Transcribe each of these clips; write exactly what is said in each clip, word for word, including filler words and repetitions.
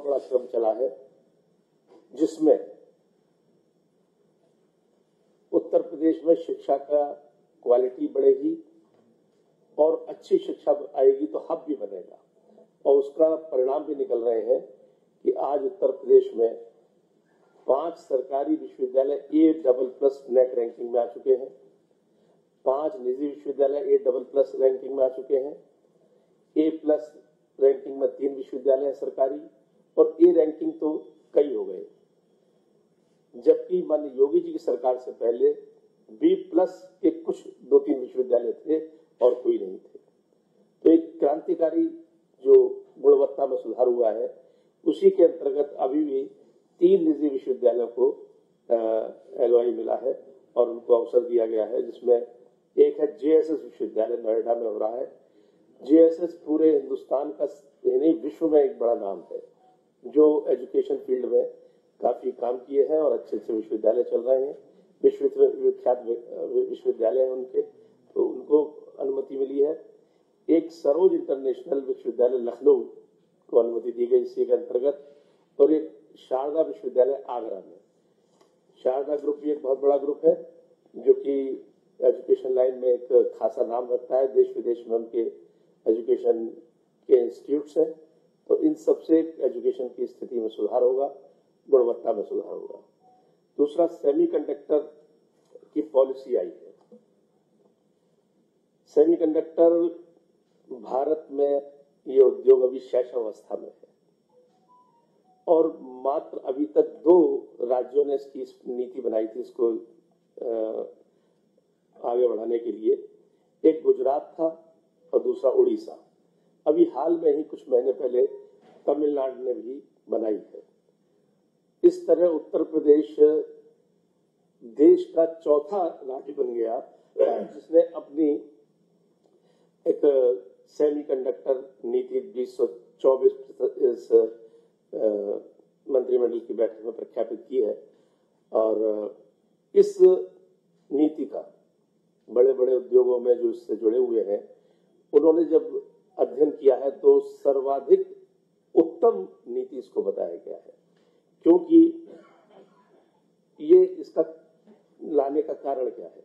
बड़ा क्रम चला है जिसमें उत्तर प्रदेश में शिक्षा का क्वालिटी बढ़ेगी और अच्छी शिक्षा आएगी तो हब भी बनेगा, और उसका परिणाम भी निकल रहे हैं कि आज उत्तर प्रदेश में पांच सरकारी विश्वविद्यालय A double plus net ranking में आ चुके हैं, पांच निजी विश्वविद्यालय ए डबल प्लस रैंकिंग में आ चुके हैं, ए प्लस रैंकिंग में तीन विश्वविद्यालय हैं सरकारी, और ए रैंकिंग तो कई हो गए। जबकि माननीय योगी जी की सरकार से पहले बी प्लस के कुछ दो तीन विश्वविद्यालय थे और कोई नहीं थे। तो एक क्रांतिकारी जो गुणवत्ता में सुधार हुआ है, उसी के अंतर्गत अभी भी तीन निजी विश्वविद्यालयों को एलओआई मिला है और उनको अवसर दिया गया है, जिसमें एक है जेएसएस विश्वविद्यालय नोएडा में हो रहा है। जेएसएस पूरे हिंदुस्तान का नहीं विश्व में एक बड़ा नाम है, जो एजुकेशन फील्ड में काफी काम किए हैं और अच्छे अच्छे विश्वविद्यालय चल रहे हैं, विश्व विख्यात विश्वविद्यालय हैं उनके, तो उनको अनुमति मिली है। एक सरोज इंटरनेशनल विश्वविद्यालय लखनऊ को अनुमति दी गई इसी के अंतर्गत, और एक शारदा विश्वविद्यालय आगरा में। शारदा ग्रुप भी एक बहुत बड़ा ग्रुप है जो कि एजुकेशन लाइन में एक खासा नाम रखता है, देश विदेश में उनके एजुकेशन के इंस्टीट्यूट्स हैं। तो इन सबसे एजुकेशन की स्थिति में सुधार होगा, गुणवत्ता में सुधार होगा। दूसरा, सेमीकंडक्टर की पॉलिसी आई है। सेमीकंडक्टर भारत में ये उद्योग अभी शैशवावस्था में है और मात्र अभी तक दो राज्यों ने इसकी नीति बनाई थी इसको आगे बढ़ाने के लिए, एक गुजरात था और दूसरा उड़ीसा। अभी हाल में ही कुछ महीने पहले तमिलनाडु ने भी बनाई है। इस तरह उत्तर प्रदेश देश का चौथा राज्य बन गया जिसने अपनी एक सेमीकंडक्टर नीति बीस सौ चौबीस इस मंत्रिमंडल की बैठक में प्रख्यापित की है। और इस नीति का बड़े बड़े उद्योगों में जो इससे जुड़े हुए हैं, उन्होंने जब अध्ययन किया है तो सर्वाधिक उत्तम नीति इसको बताया गया है, क्योंकि ये इसका लाने का कारण क्या है।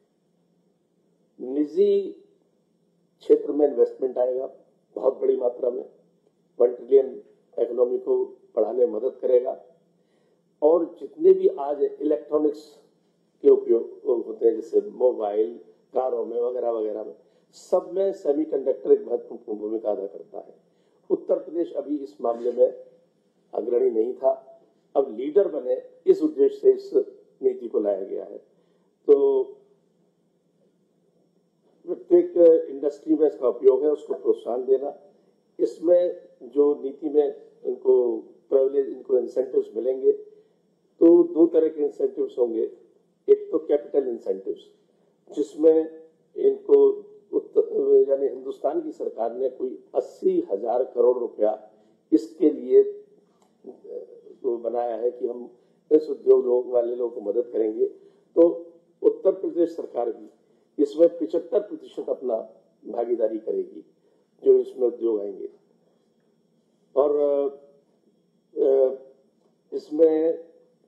निजी क्षेत्र में इन्वेस्टमेंट आएगा बहुत बड़ी मात्रा में, वन ट्रिलियन इकोनॉमी को बढ़ाने में मदद करेगा, और जितने भी आज इलेक्ट्रॉनिक्स के उपयोग होते हैं जैसे मोबाइल, कारों में वगैरह वगैरह में, सब में सेमीकंडक्टर एक महत्वपूर्ण भूमिका अदा करता है। उत्तर प्रदेश अभी इस मामले में अग्रणी नहीं था, अब लीडर बने, इस उद्देश्य से इस नीति को लाया गया है। तो प्रत्येक इंडस्ट्री में इसका उपयोग है, उसको प्रोत्साहन देना। इसमें जो नीति में इनको प्रिविलेज, इनको इंसेंटिव्स मिलेंगे, तो दो तरह के इंसेंटिव्स होंगे। एक तो कैपिटल इंसेंटिव्स, जिसमें इनको यानी हिंदुस्तान की सरकार ने कोई अस्सी हजार करोड़ रुपया इसके लिए तो बनाया है कि हम इस उद्योग लोग वाले लोगों को मदद करेंगे। तो उत्तर प्रदेश सरकार भी इसमें पिछहत्तर प्रतिशत अपना भागीदारी करेगी जो इसमें उद्योग आएंगे। और इसमें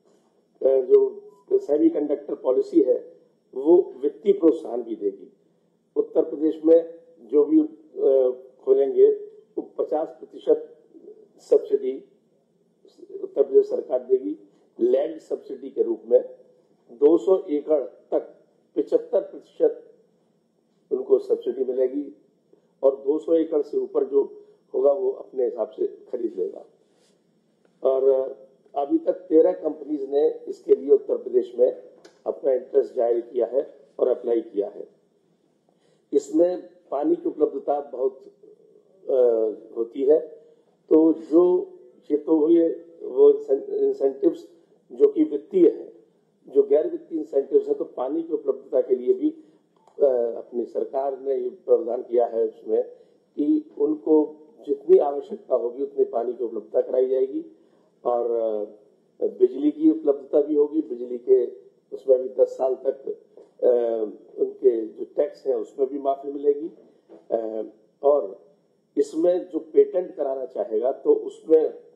जो सेमीकंडक्टर पॉलिसी है वो वित्तीय प्रोत्साहन भी देगी। उत्तर प्रदेश में जो भी खोलेंगे वो पचास प्रतिशत सब्सिडी उत्तर प्रदेश सरकार देगी। लैंड सब्सिडी के रूप में दो सौ एकड़ तक पिछहत्तर प्रतिशत उनको सब्सिडी मिलेगी, और दो सौ एकड़ से ऊपर जो होगा वो अपने हिसाब से खरीद लेगा। और अभी तक तेरह कंपनीज ने इसके लिए उत्तर प्रदेश में अपना इंटरेस्ट जाहिर किया है और अप्लाई किया है। इसमें पानी की उपलब्धता बहुत आ, होती है, तो जो ये तो हुए वो इंसेंटिव्स जो कि वित्तीय है, जो गैर वित्तीय इंसेंटिव्स है, तो पानी की उपलब्धता के लिए भी आ, अपनी सरकार ने ये प्रावधान किया है उसमें कि उनको जितनी आवश्यकता होगी उतनी पानी की उपलब्धता कराई जाएगी, और बिजली की उपलब्धता भी होगी। बिजली के उसमें भी दस साल तक आ, उनके जो टैक्स है उसमें भी माफी मिलेगी। आ, और इसमें जो पेटेंट कराना चाहेगा तो उसमें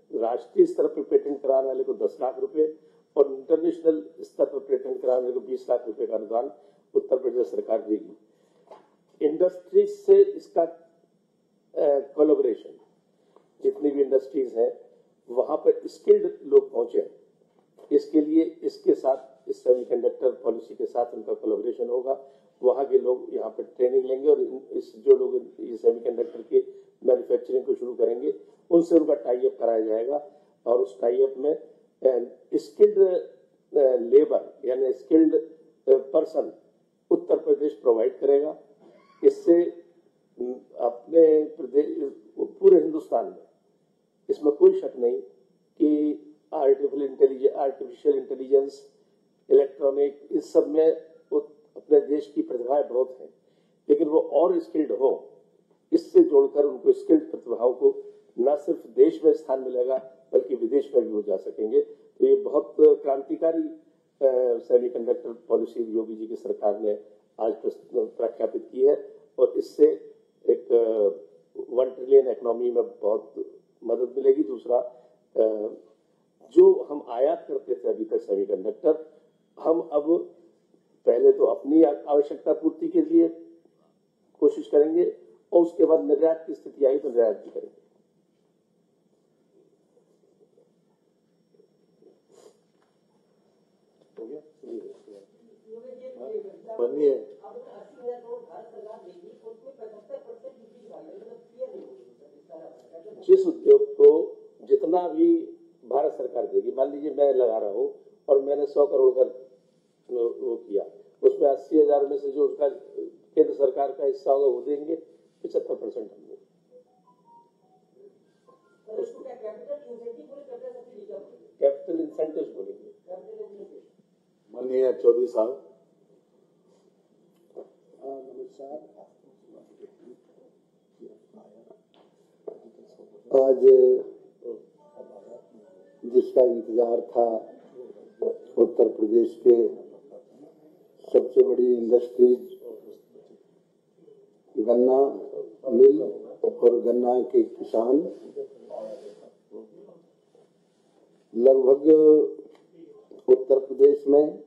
राष्ट्रीय स्तर पर पेटेंट कराने वाले को दस लाख रुपए और इंटरनेशनल स्तर पर पेटेंट कराने वाले को बीस लाख रुपए का अनुदान उत्तर प्रदेश सरकार देगी। इंडस्ट्रीज से इसका कोलैबोरेशन, जितनी भी इंडस्ट्रीज है वहां पर स्किल्ड लोग पहुंचे, इसके लिए इसके साथ इस सेमीकंडक्टर पॉलिसी के साथ उनका कोलैबोरेशन होगा। वहां के लोग यहाँ पर ट्रेनिंग लेंगे और इस जो लोग ये सेमीकंडक्टर की मैन्युफैक्चरिंग को शुरू करेंगे उनसे उनका टाई अप कराया जाएगा और उस टाई अप में स्किल्ड लेबर यानी skilled person Uttar Pradesh provide करेगा। इससे अपने प्रदेश पूरे हिंदुस्तान में इसमें कोई शक नहीं कि artificial intelligence artificial intelligence electronic इस सब में अपने देश की प्रतिभाएं बहुत हैं, लेकिन वो और स्किल्ड हो, इससे जोड़कर उनको स्किल्ड प्रतिभाओं को न सिर्फ देश में स्थान मिलेगा बल्कि विदेश में भी हो जा सकेंगे। तो ये बहुत क्रांतिकारी सेमीकंडक्टर पॉलिसी योगी जी की सरकार ने आज प्रख्यापित की है और इससे एक वन ट्रिलियन इकोनॉमी में बहुत मदद मिलेगी। दूसरा, जो हम आयात करते थे अभी तक सेमीकंडक्टर, हम अब पहले तो अपनी आवश्यकता पूर्ति के लिए कोशिश करेंगे और उसके बाद निर्यात की स्थिति आई तो निर्यात भी करेंगे। जिस उद्योग को जितना भी भारत सरकार देगी, मान लीजिए मैं लगा रहा हूं और मैंने सौ करोड़ का वो किया, उसमें अस्सी हजार में से जो उसका केंद्र सरकार का हिस्सा होगा वो देंगे, पिछहत्तर परसेंट हम देंगे। कैपिटल इंसेंटिव बोलेंगे। माननीय चौधरी साहब। नमस्कार। आज जिसका इंतजार था उत्तर प्रदेश के सबसे बड़ी इंडस्ट्रीज गन्ना मिल और गन्ना के किसान लगभग उत्तर प्रदेश में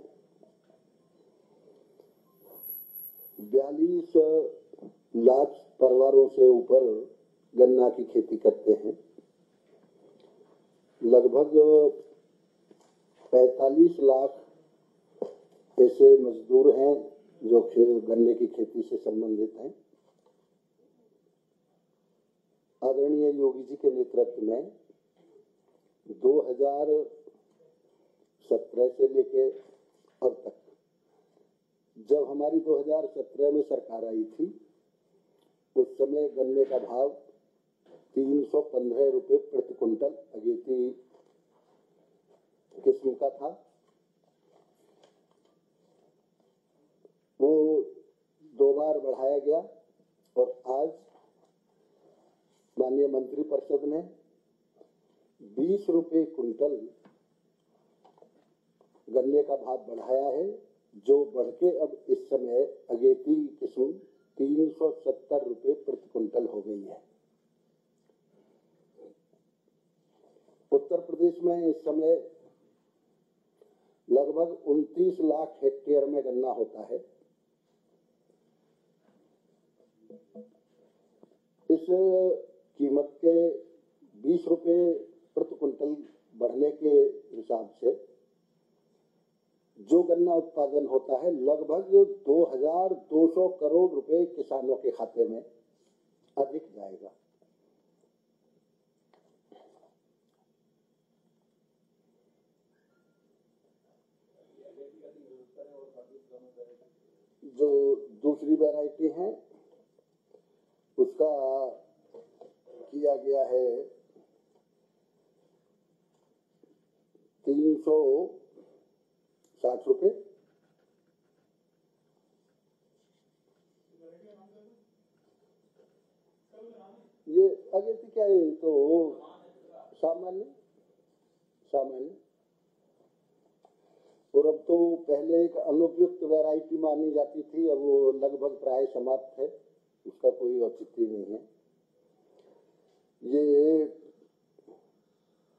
बयालीस लाख परिवारों से ऊपर गन्ना की खेती करते हैं। लगभग पैंतालीस लाख ऐसे मजदूर हैं जो गन्ने की खेती से संबंधित हैं। आदरणीय योगी जी के नेतृत्व में दो हज़ार सत्रह से लेके अब तक, जब हमारी दो हज़ार सत्रह में सरकार आई थी उस समय गन्ने का भाव तीन सौ पंद्रह रुपये प्रति कुंटल अगेती किस्म का था। वो दो बार बढ़ाया गया और आज माननीय मंत्रिपरिषद ने बीस रुपये कुंटल गन्ने का भाव बढ़ाया है, जो बढ़ के अब इस समय अगेती किस्म तीन सौ सत्तर रुपये प्रति कुंटल हो गई है। उत्तर प्रदेश में इस समय लगभग उनतीस लाख हेक्टेयर में गन्ना होता है। इस कीमत के बीस रुपये प्रति कुंटल बढ़ने के हिसाब से जो गन्ना उत्पादन होता है लगभग दो हज़ार दो सौ करोड़ रुपए किसानों के खाते में अधिक जाएगा। जो दूसरी वैरायटी है उसका किया गया है तीन सौ साठ रुपये। ये आगे से क्या है तो सामान्य सामान्य और अब तो पहले एक अनुपयुक्त वैरायटी मानी जाती थी, अब वो लगभग प्राय समाप्त है, उसका कोई औचित्य नहीं है। ये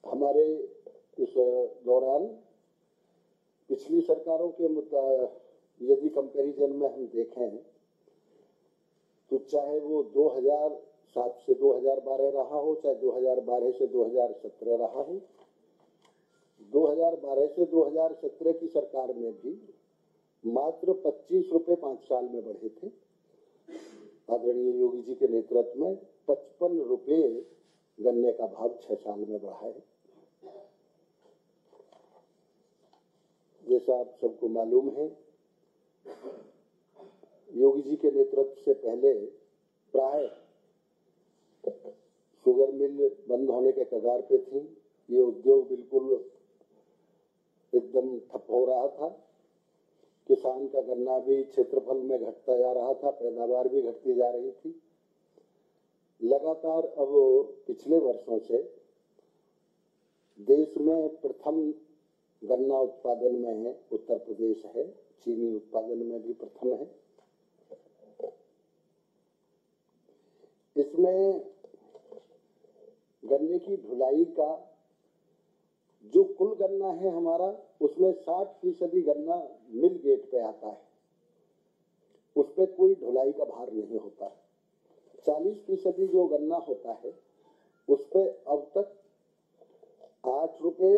हमारे इस दौरान पिछली सरकारों के मुद्दा यदि कंपैरिजन में हम देखें तो चाहे वो दो हज़ार सात से दो हज़ार बारह रहा हो, चाहे दो हज़ार बारह से दो हज़ार सत्रह रहा हो, दो हज़ार बारह से दो हज़ार सत्रह की सरकार में भी मात्र पच्चीस रुपए पांच साल में बढ़े थे। आदरणीय योगी जी के नेतृत्व में पचपन रुपए गन्ने का भाव छह साल में बढ़ा है। जैसा आप सबको मालूम है, योगी जी के नेतृत्व से पहले प्राय शुगर मिल बंद होने के कगार पे थी। ये उद्योग बिल्कुल एकदम ठप हो रहा था। किसान का गन्ना भी क्षेत्रफल में घटता जा रहा था, पैदावार भी घटती जा रही थी। लगातार अब पिछले वर्षों से देश में प्रथम गन्ना उत्पादन में है उत्तर प्रदेश है, चीनी उत्पादन में भी प्रथम है। इसमें गन्ने की ढुलाई का जो कुल गन्ना है हमारा, उसमें साठ फीसदी गन्ना मिल गेट पे आता है, उस पर कोई ढुलाई का भार नहीं होता। चालीस फीसदी जो गन्ना होता है उस पर अब तक आठ रुपए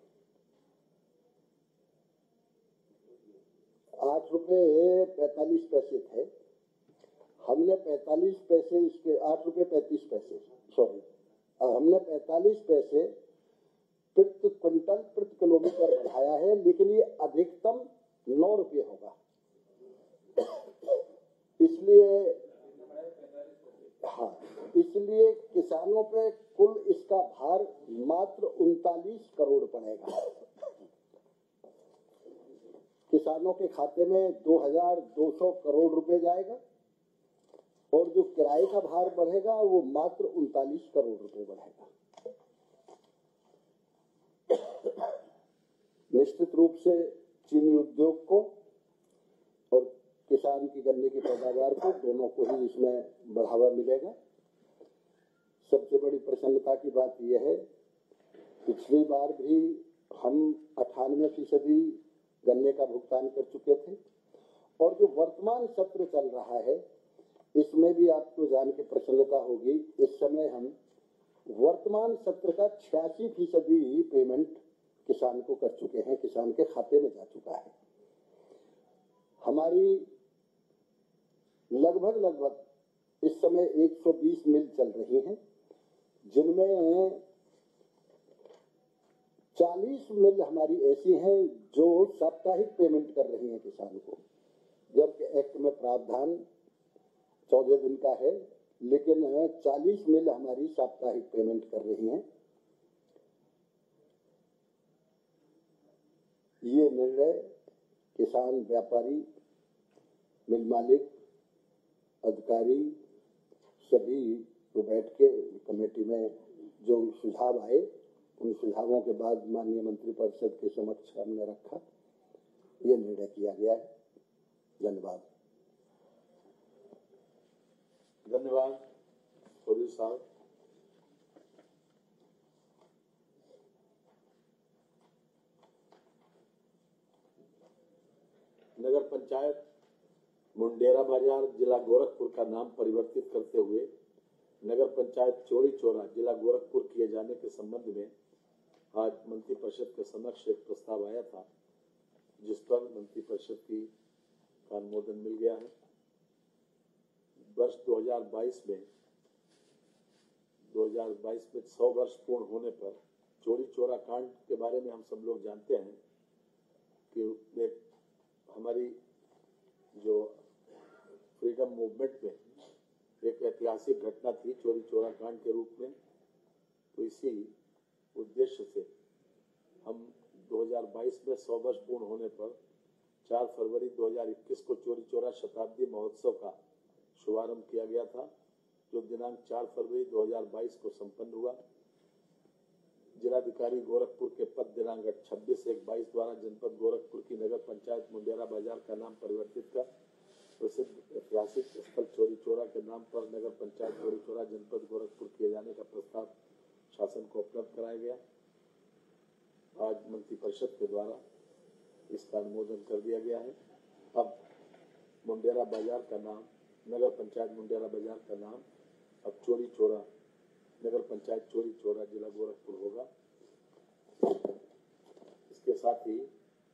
आठ रुपए पैंतालीस पैसे थे। हमने पैंतालीस पैसे इसके आठ रुपए पैंतीस पैसे सॉरी हमने पैंतालीस पैसे प्रति क्विंटल प्रति किलोमीटर बढ़ाया है, लेकिन ये अधिकतम नौ रुपये होगा। इसलिए हाँ इसलिए किसानों पे कुल इसका भार मात्र उनतालीस करोड़ पड़ेगा। किसानों के खाते में दो हजार दो सौ करोड़ रुपए जाएगा और जो किराए का भार बढ़ेगा वो मात्र उनतालीस करोड़ रुपए बढ़ेगा। निश्चित रूप से चीनी उद्योग को और किसान की गन्ने की पैदावार को दोनों को ही इसमें बढ़ावा मिलेगा। सबसे बड़ी प्रसन्नता की बात यह है, पिछली बार भी हम अट्ठानवे फीसदी गन्ने का भुगतान कर चुके थे और जो वर्तमान सत्र चल रहा है इसमें भी आपको जान के प्रसन्नता होगी। इस समय हम वर्तमान सत्र का छियासी फीसदी पेमेंट किसान को कर चुके हैं, किसान के खाते में जा चुका है। हमारी लगभग लगभग इस समय एक सौ बीस मिल चल रही हैं, जिनमें चालीस मिल हमारी ऐसी हैं जो साप्ताहिक पेमेंट कर रही हैं किसान को, जबकि एक्ट में प्रावधान चौदह दिन का है, लेकिन चालीस मिल हमारी साप्ताहिक पेमेंट कर रही हैं। ये निर्णय किसान, व्यापारी, मिल मालिक, अधिकारी सभी को बैठ के कमेटी में जो सुझाव आए, उन सुझावों के बाद माननीय मंत्री परिषद के समक्ष हमने रखा, ये निर्णय किया गया है। धन्यवाद। धन्यवाद चौधरी साहब। नगर पंचायत मुंडेरा बाजार जिला गोरखपुर का नाम परिवर्तित करते हुए नगर पंचायत चौरी चौरा जिला गोरखपुर किए जाने के संबंध में आज मंत्री परिषद के समक्ष एक प्रस्ताव आया था, जिस पर मंत्री परिषद की का अनुमोदन मिल गया है। वर्ष दो हज़ार बाईस में दो हज़ार बाईस में सौ वर्ष पूर्ण होने पर चौरी चौरा कांड के बारे में हम सब लोग जानते हैं कि एक हमारी जो फ्रीडम मूवमेंट में एक ऐतिहासिक घटना थी चौरी चौरा कांड के रूप में। तो इसी उद्देश्य से हम दो हज़ार बाईस में सौ वर्ष पूर्ण होने पर चार फरवरी दो हज़ार इक्कीस को चौरी चौरा शताब्दी महोत्सव का शुभारंभ किया गया था, जो दिनांक चार फरवरी दो हज़ार बाईस को संपन्न हुआ। जिलाधिकारी गोरखपुर के पद दिनांक छब्बीस एक बाईस द्वारा जनपद गोरखपुर की नगर पंचायत मुंडेरा बाजार का नाम परिवर्तित कर प्रसिद्ध ऐतिहासिक स्थल चौरी चौरा के नाम पर नगर पंचायत चौरी चौरा जनपद गोरखपुर किए जाने का प्रस्ताव शासन को उपलब्ध कराया गया। आज मंत्रिपरिषद के द्वारा इसका अनुमोदन कर दिया गया है। अब मुंडेरा बाजार का नाम, नगर पंचायत मुंडेरा बाजार का नाम अब चोरी चोरा नगर पंचायत चोरी चोरा जिला गोरखपुर होगा। इसके साथ ही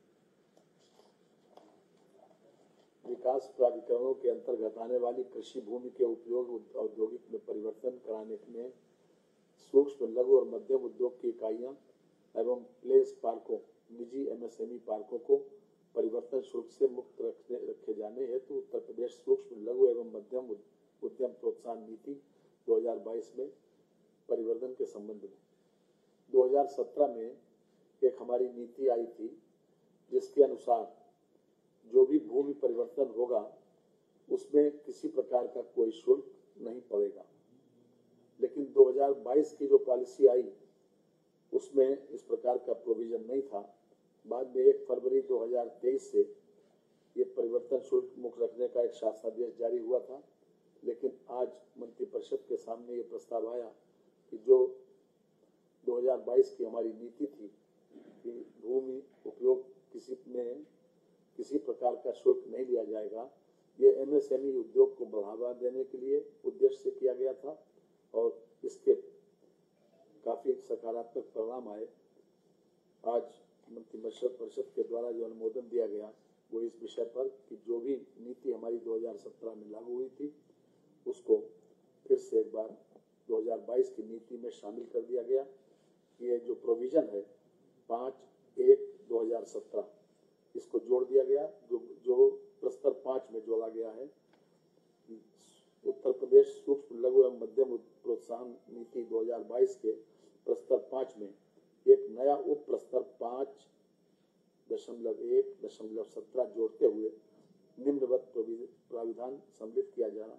विकास प्राधिकरणों के अंतर्गत आने वाली कृषि भूमि के उपयोग औद्योगिक में परिवर्तन कराने में सूक्ष्म लघु और मध्यम उद्योग की इकाइयां एवं प्लेस पार्कों, निजी एमएसएमई पार्कों को परिवर्तन शुल्क से मुक्त रखने रखे जाने हेतु उत्तर प्रदेश सूक्ष्म लघु एवं मध्यम उद्यम प्रोत्साहन नीति दो हज़ार बाईस में परिवर्तन के संबंध में दो हज़ार सत्रह में एक हमारी नीति आई थी, जिसके अनुसार जो भी भूमि परिवर्तन होगा उसमें किसी प्रकार का कोई शुल्क नहीं पड़ेगा। लेकिन दो हज़ार बाईस की जो पॉलिसी आई उसमें इस प्रकार का प्रोविजन नहीं था। बाद में एक फरवरी दो हज़ार तेईस से ये परिवर्तन शुल्क मुक्त रखने का एक शासनादेश जारी हुआ था। लेकिन आज मंत्रिपरिषद के सामने ये प्रस्ताव आया कि जो दो हज़ार बाईस की हमारी नीति थी कि भूमि उपयोग किसी में किसी प्रकार का शुल्क नहीं लिया जाएगा, ये एमएसएमई उद्योग को बढ़ावा देने के लिए उद्देश्य से किया गया था और इसके काफी सकारात्मक परिणाम आए। आज मंत्रिपरिषद परिषद के द्वारा जो अनुमोदन दिया गया वो इस विषय पर कि जो भी नीति हमारी दो हज़ार सत्रह में लागू हुई थी उसको फिर से एक बार दो हज़ार बाईस की नीति में शामिल कर दिया गया। ये जो प्रोविजन है पाँच एक दो हज़ार सत्रह इसको जोड़ दिया गया, जो जो प्रस्तर पाँच में जोड़ा गया है। उत्तर प्रदेश सूक्ष्म लघु एवं मध्यम प्रोत्साहन नीति दो हज़ार बाईस के प्रस्तर पाँच में एक नया उप प्रस्तर पाँच दशमलव एक दशमलव सत्रह जोड़ते हुए निम्नवत प्राविधान सम्मिलित किया जाना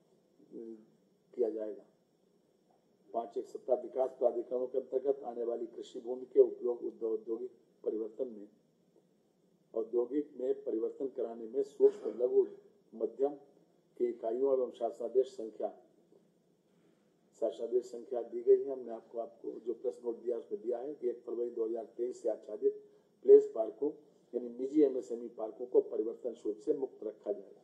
किया जाएगा। पाँच एक सत्रह विकास प्राधिकरणों के अंतर्गत आने वाली कृषि भूमि के उपयोग औद्योगिक परिवर्तन में औद्योगिक में परिवर्तन कराने में सूक्ष्म लघु मध्यम की इकाइयों एवं शासनादेश संख्या शासनादेश संख्या दी गई है। हमने आपको आपको जो प्रेस नोट दिया उसमें दिया है कि एक फरवरी दो हज़ार तेईस से आच्छादित प्लेस पार्कों यानी निजी एमएसएमई पार्कों को परिवर्तन शुल्क से मुक्त रखा जाएगा।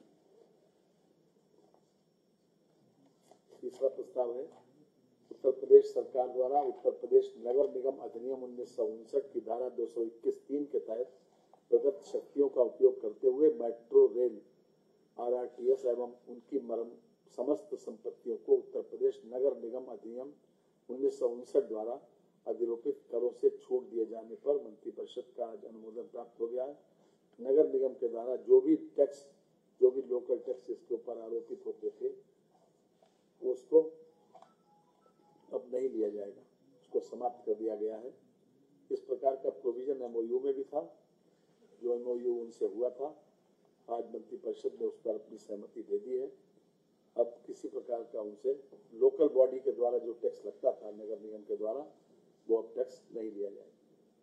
तीसरा प्रस्ताव है उत्तर प्रदेश सरकार द्वारा उत्तर प्रदेश नगर निगम अधिनियम उन्नीस सौ उनसठ की धारा दो सौ इक्कीस तीन के तहत प्रदत्त शक्तियों का उपयोग करते हुए मेट्रो रेल आरआरटीएस एवं उनकी मरम समस्त संपत्तियों को उत्तर प्रदेश नगर निगम अधिनियम उन्नीस सौ उनसठ द्वारा अधिरोपित करों से छूट दिए जाने पर मंत्रिपरिषद का आज अनुमोदन प्राप्त हो गया है। नगर निगम के द्वारा जो भी टैक्स जो भी लोकल टैक्स इसके ऊपर आरोपित होते थे उसको अब नहीं लिया जाएगा, उसको समाप्त कर दिया गया है। इस प्रकार का प्रोविजन एमओयू में भी था, जो एमओयू उनसे हुआ था। आज मंत्रिपरिषद ने उस पर अपनी सहमति दे दी है। अब किसी प्रकार का उनसे लोकल बॉडी के द्वारा जो टैक्स लगता था नगर निगम के द्वारा वो अब टैक्स नहीं लिया जाएगा।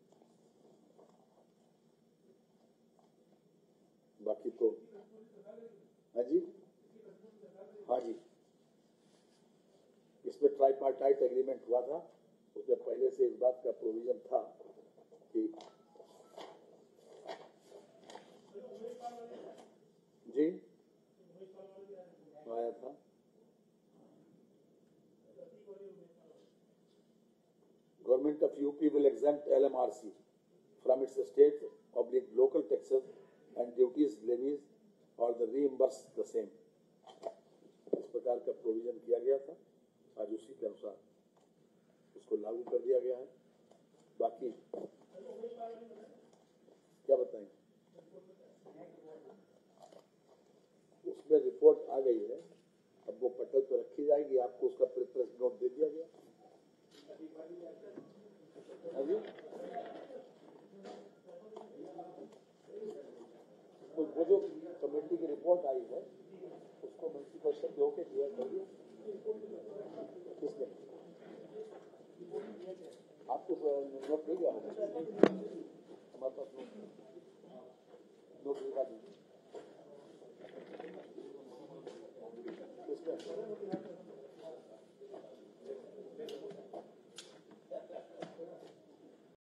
बाकी तो हाँ जी हाँ जी इसमें ट्राइपार्टाइट एग्रीमेंट हुआ था, उसमें पहले से इस बात का प्रोविजन था कि जी आया था Government of U P will exempt L M R C from its state oblique local taxes and duties levies or the reimburse the same। इस प्रकार का प्रोविजन किया गया था, आज उसी के अनुसार उसको लागू कर दिया गया है। बाकी क्या बताएंगे, उसमें रिपोर्ट आ गई है, अब वो पटल पर रखी जाएगी, आपको उसका प्रेस नोट दे दिया गया। अभी वो जो कमेटी की रिपोर्ट आई है उसको मंत्रिपरिषद के होके क्लियर कर दिया। किसने आपको नोट दे दिया होगा, हमारे पास नोट नोट दिखा दीजिए। किसने